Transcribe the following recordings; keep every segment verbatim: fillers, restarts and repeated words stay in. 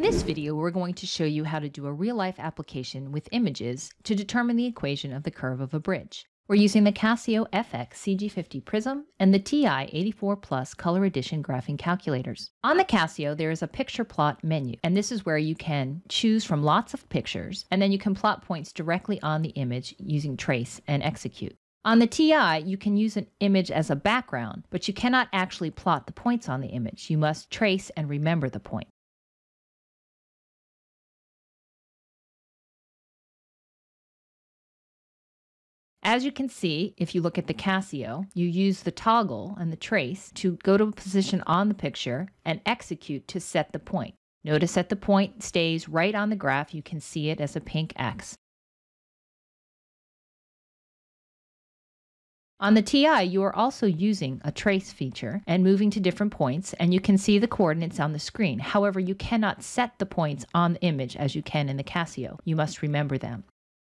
In this video, we're going to show you how to do a real-life application with images to determine the equation of the curve of a bridge. We're using the Casio F X C G fifty Prism and the T I eighty-four Plus Color Edition graphing calculators. On the Casio, there is a picture plot menu, and this is where you can choose from lots of pictures, and then you can plot points directly on the image using Trace and Execute. On the T I, you can use an image as a background, but you cannot actually plot the points on the image. You must trace and remember the point. As you can see, if you look at the Casio, you use the toggle and the trace to go to a position on the picture and execute to set the point. Notice that the point stays right on the graph. You can see it as a pink X. On the T I, you are also using a trace feature and moving to different points, and you can see the coordinates on the screen. However, you cannot set the points on the image as you can in the Casio. You must remember them.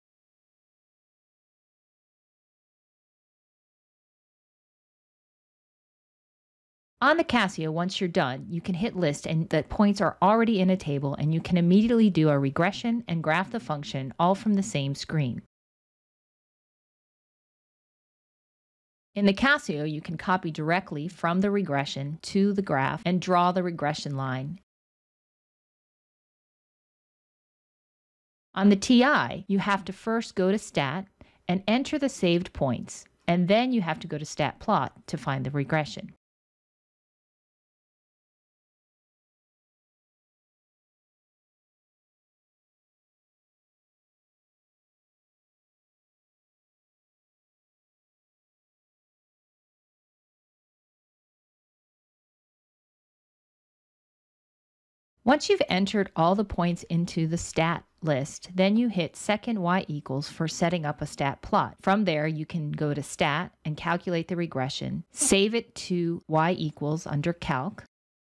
On the Casio, once you're done, you can hit List and the points are already in a table, and you can immediately do a regression and graph the function all from the same screen. In the Casio, you can copy directly from the regression to the graph and draw the regression line. On the T I, you have to first go to Stat and enter the saved points, and then you have to go to Stat Plot to find the regression. Once you've entered all the points into the stat list, then you hit second y equals for setting up a stat plot. From there, you can go to Stat and calculate the regression, save it to y equals under Calc.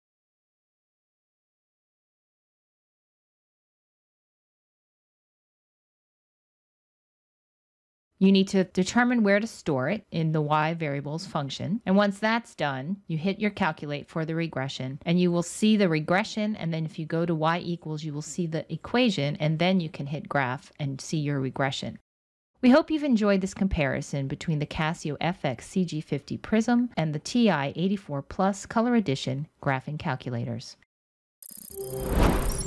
You need to determine where to store it in the y variables function. And once that's done, you hit your calculate for the regression, and you will see the regression. And then if you go to y equals, you will see the equation, and then you can hit graph and see your regression. We hope you've enjoyed this comparison between the Casio F X C G fifty Prism and the T I eighty-four Plus Color Edition graphing calculators.